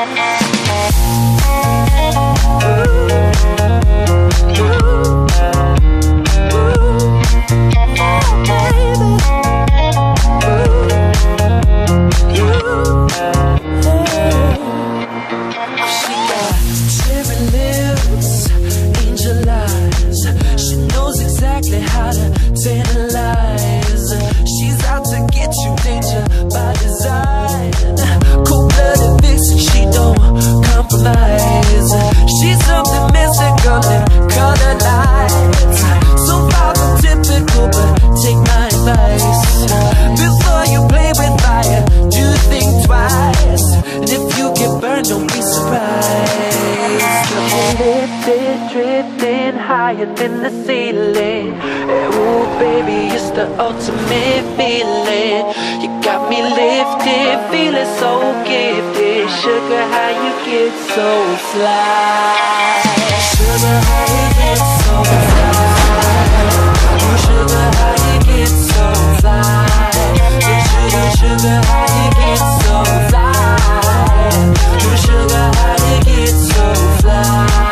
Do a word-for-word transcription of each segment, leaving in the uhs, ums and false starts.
In the ceiling, ooh baby, it's the ultimate feeling. You got me lifted, feeling so gifted. Sugar, how you get so fly? Sugar, how you get so fly? Ooh, sugar, how you get so fly? Sugar, sugar, how you get so fly? Ooh, sugar, how you get so fly?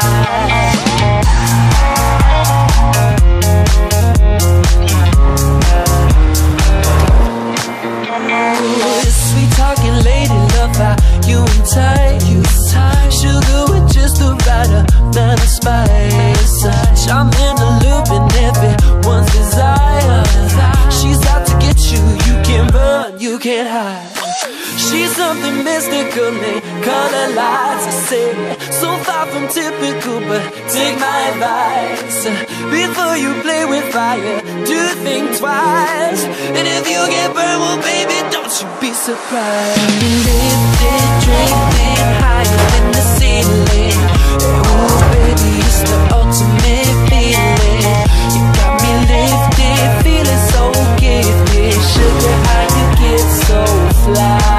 You and tight, you tight. Sugar with just the right amount of spice. I'm in the loop and everyone's desire. She's out to get you, you can't run, you can't hide. She's something mystical, they color lights. I say, so far from typical, but take my advice. Before you play with fire, do think twice. And if you get burned, well baby, don't you be surprised. Lifted, drifting higher than the ceiling. Ooh baby, it's the ultimate feeling. You got me lifted, feeling so gifted. Sugar, how you get so fly?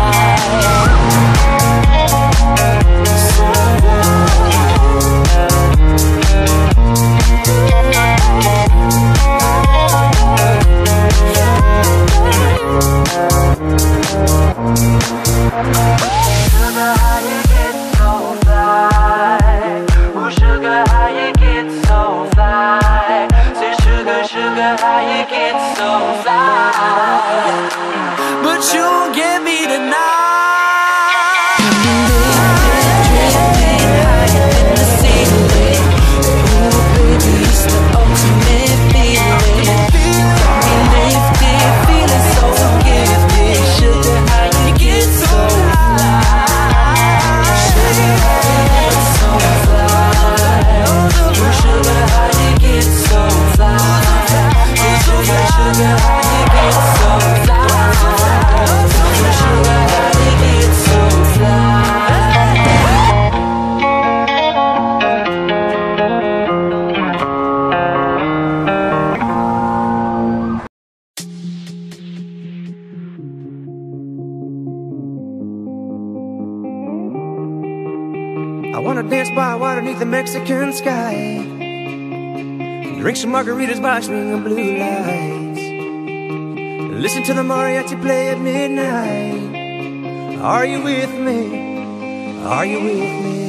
The Mexican sky, drink some margaritas by string of blue lights, listen to the mariachi play at midnight. Are you with me? Are you with me?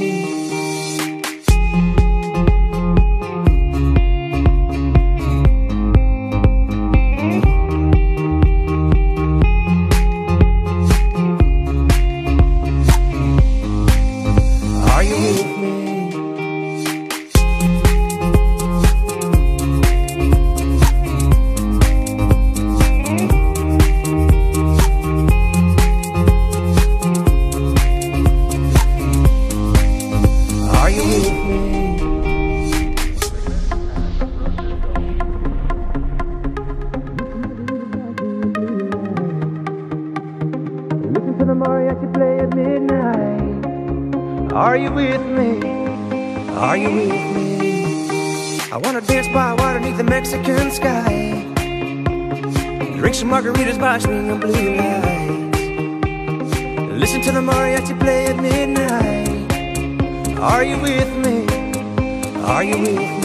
Are you with me? Are you with me? I wanna dance by water beneath the Mexican sky, drink some margaritas by string of blue lights, listen to the mariachi play at midnight. Are you with me? Are you with me?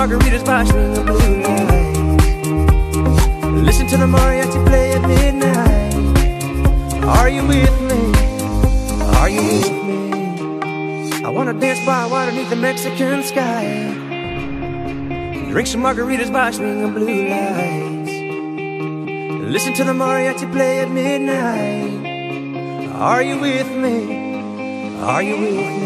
margaritas by string of blue lights. Listen to the mariachi play at midnight. Are you with me? Are you with me? I wanna dance by water beneath the Mexican sky. Drink some margaritas by string of blue lights. Listen to the mariachi play at midnight. Are you with me? Are you with me?